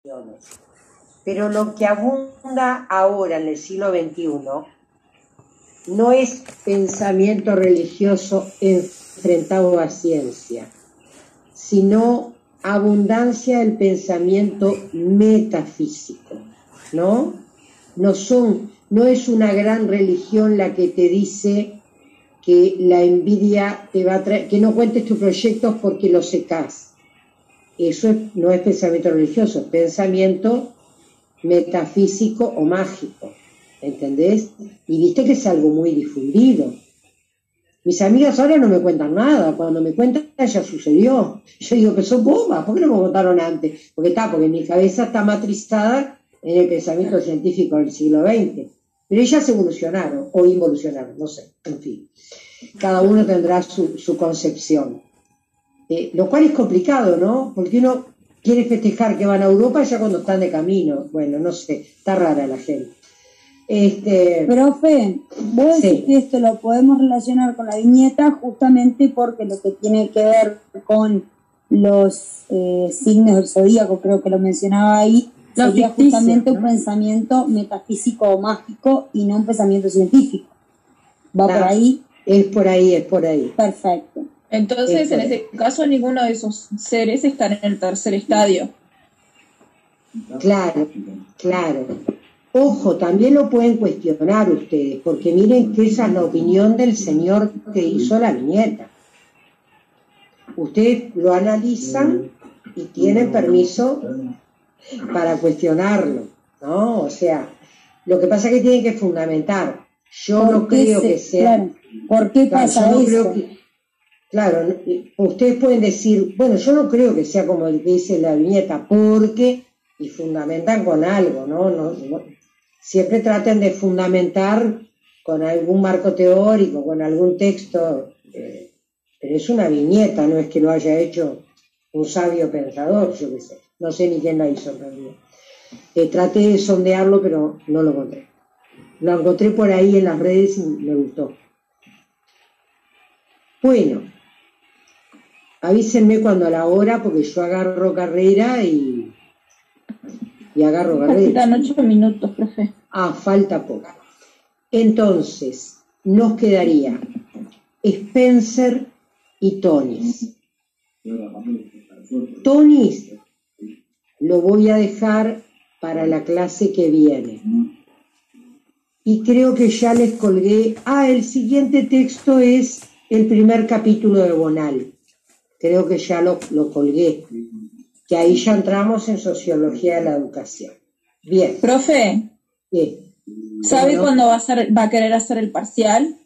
Pero lo que abunda ahora en el siglo XXI no es pensamiento religioso enfrentado a ciencia, sino abundancia del pensamiento metafísico, ¿no? No es una gran religión la que te dice que la envidia te va a traer, que no cuentes tus proyectos porque los secás. Eso no es pensamiento religioso, es pensamiento metafísico o mágico, ¿entendés? Y viste que es algo muy difundido. Mis amigas ahora no me cuentan nada, cuando me cuentan ya sucedió. Yo digo que son bombas, ¿por qué no me contaron antes? Porque mi cabeza está matrizada en el pensamiento científico del siglo XX. Pero ellas evolucionaron, o involucionaron, no sé, en fin. Cada uno tendrá su concepción. Lo cual es complicado, ¿no? Porque uno quiere festejar que van a Europa ya cuando están de camino. Bueno, no sé, está rara la gente. Profe, vos decís que esto lo podemos relacionar con la viñeta justamente porque lo que tiene que ver con los signos del zodíaco, creo que lo mencionaba ahí, sería justamente un pensamiento metafísico o mágico y no un pensamiento científico. ¿Va por ahí? Es por ahí. Perfecto. Entonces, en ese caso, ninguno de esos seres está en el tercer estadio. Claro. Ojo, también lo pueden cuestionar ustedes, porque miren que esa es la opinión del señor que hizo la viñeta. Ustedes lo analizan y tienen permiso para cuestionarlo, ¿no? O sea, lo que pasa es que tienen que fundamentar. Yo no creo que sea... Claro. ¿Por qué pasa eso? Claro, ustedes pueden decir, bueno, yo no creo que sea como el que dice la viñeta, porque, y fundamentan con algo, ¿no? Siempre traten de fundamentar con algún marco teórico, con algún texto, pero es una viñeta, no es que lo haya hecho un sabio pensador, yo qué sé, no sé ni quién la hizo en realidad. Traté de sondearlo, pero no lo encontré. Lo encontré por ahí en las redes y me gustó. Bueno, avísenme cuando a la hora, porque yo agarro carrera y agarro carrera. Faltan 8 minutos, profe. Falta poco. Entonces, nos quedaría Spencer y Tonis. Tonis lo voy a dejar para la clase que viene. Y creo que ya les colgué. El siguiente texto es el primer capítulo de Bonal. Creo que ya lo colgué. Que ahí ya entramos en Sociología de la Educación. Bien. Profe, Bien. ¿sabe cuándo va a querer hacer el parcial?